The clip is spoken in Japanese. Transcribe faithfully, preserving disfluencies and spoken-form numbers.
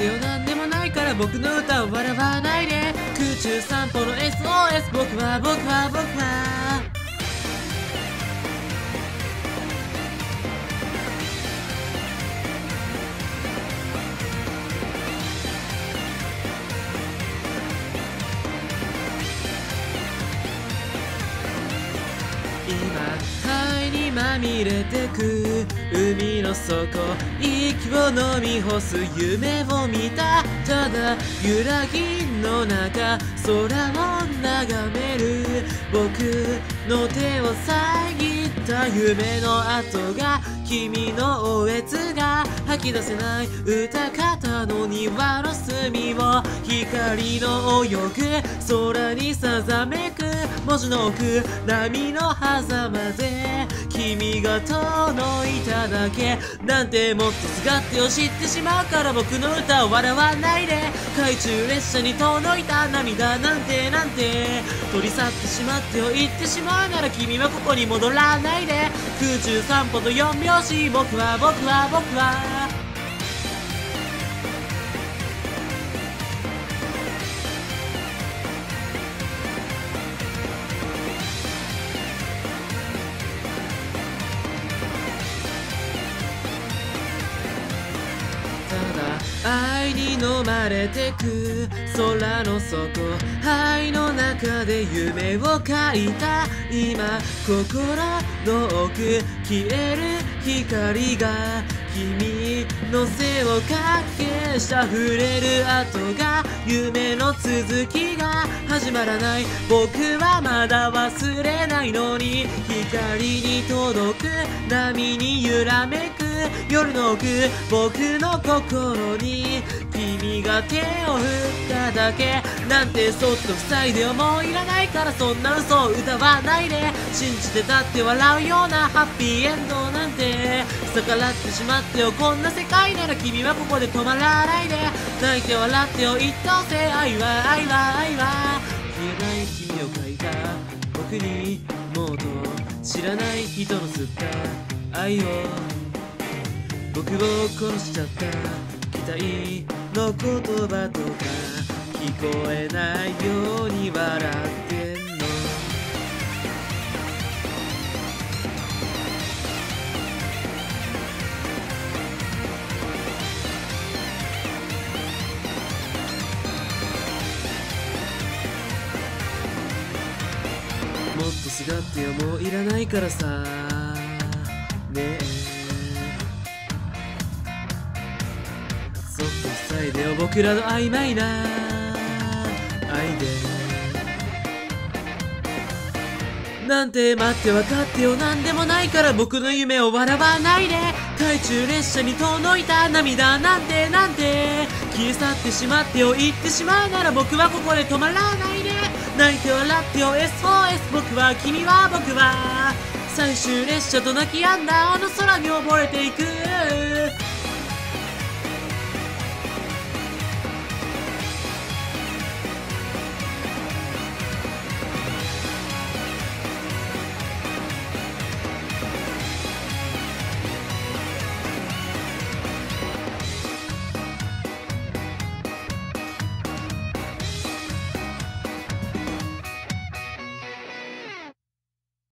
ってよ、なんでもないから僕の歌を笑わないで。空中散歩の エスオーエス、 僕は僕は僕は今灰にまみれてく海の底、息を飲み干す夢を見た。ただ揺らぎの中空を眺める僕の手を遮った夢の跡が、君のおえつが吐き出せない歌方の庭の隅を、光の泳ぐ空にさざめく文字の奥、波の狭間で君が遠のいただけなんて、もっとすがってを知ってしまうから僕の歌を笑わないで。海中列車に遠のいた涙なんてなんて取り去ってしまってを言ってしまうなら、君はここに戻らないで。空中散歩と四拍子、僕は僕は僕は愛に飲まれてく空の底、灰の中で夢を描いた。今心の奥消える光が、君の背をかけした触れる跡が、夢の続きが始まらない。僕はまだ忘れないのに、光に届く波に揺らめく夜の奥、僕の心に君が手を振っただけなんて、そっと塞いでよ、もういらないからそんな嘘を歌わないで。信じてたって笑うようなハッピーエンドなんて逆らってしまってよ。こんな世界なら君はここで止まらないで。泣いて笑ってよ、一等星、愛は愛は愛は消えない君を描いた僕に、もっと知らない人の吸った愛を、僕を殺しちゃった期待の言葉とか聞こえないように笑ってんの。もっとすがってよ、もういらないからさねえ、そっと塞いでよ僕らの曖昧な愛で。なんて待って分かってよ、なんでもないから僕の夢を笑わないで。海中列車に遠のいた涙なんてなんて消え去ってしまってよ、言ってしまうなら僕はここで止まらないで。泣いて笑ってよ エスオーエス、 僕は君は僕は最終列車と泣き止んだあの空に溺れていく。